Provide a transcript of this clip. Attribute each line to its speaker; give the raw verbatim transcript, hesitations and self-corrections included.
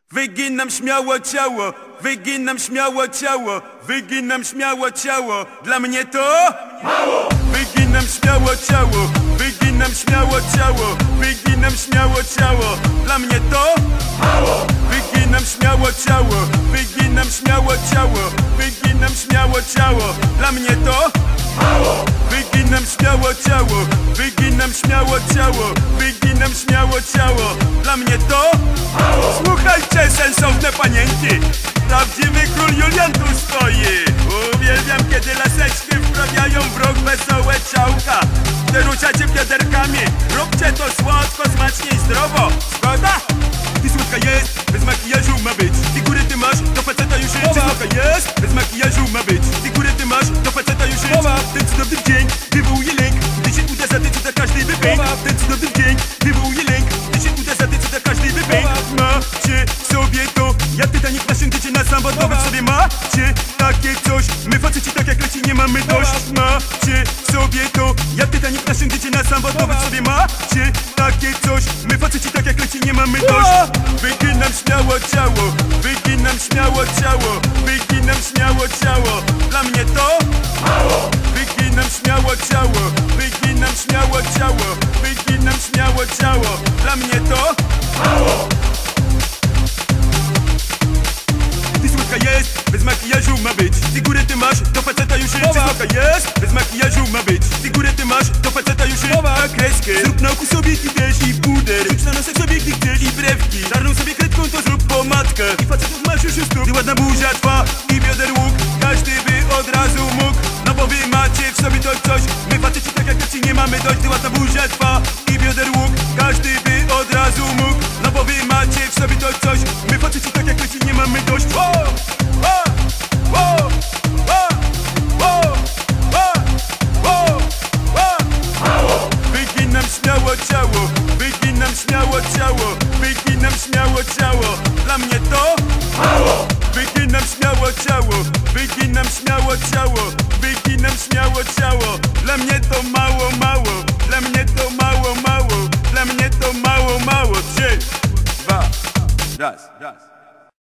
Speaker 1: Wyginam śmiało ciało, wyginam śmiało ciało, wyginam śmiało ciało. Dla mnie to mało. Wyginam śmiało ciało, wyginam śmiało ciało, wyginam śmiało ciało. Dla mnie to mało. Wyginam śmiało ciało, wyginam śmiało ciało, wyginam śmiało ciało. Dla mnie to mało. Wyginam śmiało ciało, wyginam śmiało ciało, wyginam śmiało ciało. Dla mnie to mało. Słuchajcie, sensowne panienki, prawdziwy król Julian tu stoi. Uwielbiam, kiedy laseczki wprawiają w rok wesołe ciałka. Gdy ruszacie bioderkami, róbcie to słodko, smacznie i zdrowo. Zgoda? Ty słodka jest, bez makijażu ma być. Ty góry ty masz, do faceta już jest. Ty słodka jest, bez makijażu ma być. Ty góry ty masz, do faceta już jest. Ten cudowny dzień wywołuje lęk, gdy się uda za ty, co da każdy wypęk. Ten cudowny dzień wywołuje lęk, gdy się uda za ty, co da każdy wypęk. Macie sobie to, jak Titanic nasiądziecie na samolotowych sobie macie takie coś. My faceci tak jak leci nie mamy dość. Macie sobie to, jak Titanic nasiądziecie na samolotowych sobie macie takie coś. My faceci tak jak leci nie mamy dość. Wyginam śmiało ciało, wyginam śmiało ciało, wyginam śmiało ciało. Dla mnie to mało. Wyginam śmiało ciało, wyginam śmiało ciało, wyginam śmiało ciało. Dla mnie to mało. Ty słodka jest, bez makijażu ma być. Ty górę ty masz, do faceta już jest. Ty słodka jest, bez makijażu ma być. Ty górę ty masz, do faceta już jest. A kreskę zrób na oku sobie ty też i puder. Rzuć na nosek sobie gdy chcesz i brewki. Czarną sobie kredką to zrób pomadkę. I facetów masz już już tu. Gdy ładna buzia twa i bioder łuk, każdy by od razu mógł. No bo wy macie w sobie to coś. My faceci tak jak leci nie mamy dość. Gdy ładna buzia twa i bioder łuk, każdy by od razu mógł. No bo wy macie w sobie to coś. My faceci tak jak leci nie mamy dość. Wow! Wow! Wow! Wow! Wow! Wow! Wow! Wyginam śmiało ciało, wyginam śmiało ciało, wyginam śmiało ciało. Dla mnie to mało. Wyginam śmiało ciało, wyginam śmiało ciało, wyginam śmiało ciało. Dla mnie to mało, mało, dla mnie to mało, mało, dla mnie to mało, mało. Trzy, dwa, raz, raz.